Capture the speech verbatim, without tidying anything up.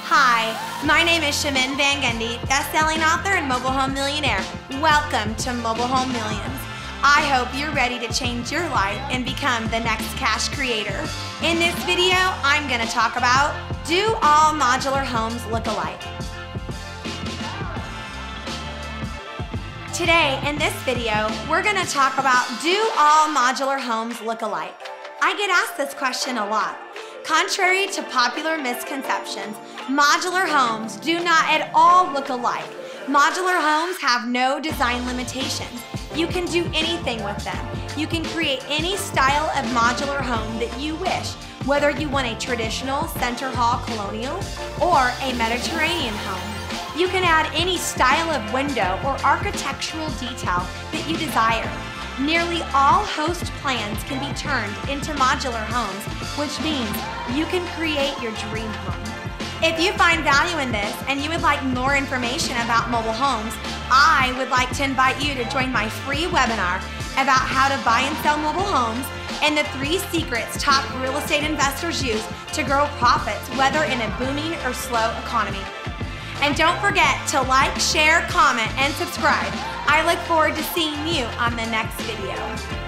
Hi, my name is Shamin Van Gundy, best-selling author and mobile home millionaire. Welcome to Mobile Home Millions. I hope you're ready to change your life and become the next cash creator. In this video, I'm going to talk about, do all modular homes look alike? Today, in this video, we're going to talk about, do all modular homes look alike? I get asked this question a lot. Contrary to popular misconceptions, modular homes do not at all look alike. Modular homes have no design limitations. You can do anything with them. You can create any style of modular home that you wish, whether you want a traditional center hall colonial or a Mediterranean home. You can add any style of window or architectural detail that you desire. Nearly all host plans can be turned into modular homes, which means you can create your dream home. If you find value in this and you would like more information about mobile homes, I would like to invite you to join my free webinar about how to buy and sell mobile homes and the three secrets top real estate investors use to grow profits, whether in a booming or slow economy. And don't forget to like, share, comment, and subscribe. I look forward to seeing you on the next video.